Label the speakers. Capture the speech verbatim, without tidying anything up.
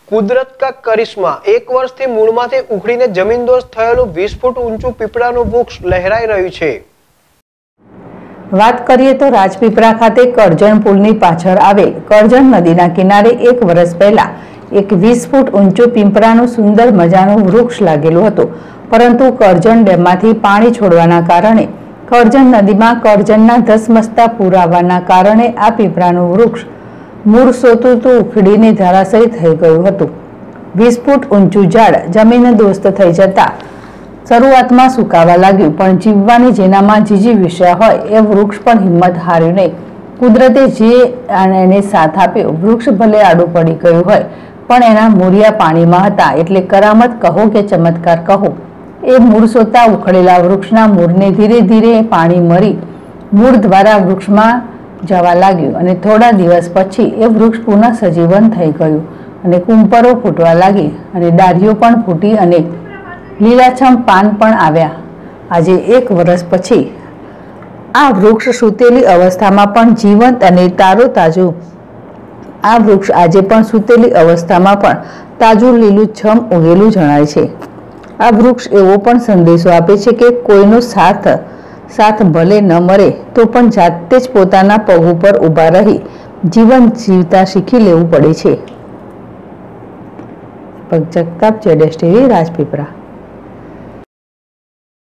Speaker 1: कुदरत का करिश्मा एक वर्षથી મૂળમાંથી ઉખડીને જમીનદોસ્ત થયેલું વીસ ફૂટ ઊંચું પીપળાનું વૃક્ષ લહેરાઈ રહ્યું છે।
Speaker 2: વાત કરીએ તો રાજપીપળા ખાતે કરજણ પુલની પાછળ આવેલ કરજણ નદીના કિનારે એક વર્ષ પહેલા એક વીસ ફૂટ ઊંચું પીપળાનું સુંદર મજાનું વૃક્ષ લાગેલું હતું, પરંતુ કરજણ ડેમમાંથી પાણી છોડવાના કારણે કરજણ નદીમાં કરજણના ધસમસતા પૂર આવવાના કારણે આ પીપળાનું વૃક્ષ મૂળ સોતું તો ઉખડીને ધરાશયી થઈ ગયું હતું। વીસ ફૂટ ઊંચું ઝાડ જમીનદોસ્ત થઈ જતા શરૂઆતમાં સુકાવા લાગ્યું, પણ જીવવાની જેનામાં જીજીવિષયા હોય એ વૃક્ષ પણ હિંમત હાર્યું નહીં। કુદરતે જે એને સાથ આપ્યો, વૃક્ષ ભલે આડું પડી ગયું હોય પણ એના મૂળિયા પાણીમાં હતા, એટલે કરામત કહો કે ચમત્કાર કહો, એ મૂળ સોતા ઉખડેલા વૃક્ષના મૂળને ધીરે ધીરે પાણી મળી મૂળ દ્વારા વૃક્ષમાં જવા લાગ્યું અને થોડા દિવસ પછી એ વૃક્ષ પુનઃ સજીવન થઈ ગયું અને કુંપરો ફૂટવા લાગી અને ડાળીઓ પણ ફૂટી અને લીલાછમ પાન પણ આવ્યા। આજે એક વર્ષ પછી આ વૃક્ષ સૂતેલી અવસ્થામાં પણ જીવંત અને તારો તાજું આ વૃક્ષ આજે પણ સૂતેલી અવસ્થામાં પણ તાજું લીલુંછમ ઉગેલું જણાય છે। આ વૃક્ષ એવો પણ સંદેશો આપે છે કે કોઈનો સાથ साथ भले न मरे तो पण जाते ज पोताना पग पर उभा रही जीवन जीवता शीखी लेवू पड़े छे। जगताप जेडेस टीवी, राजपीपळा।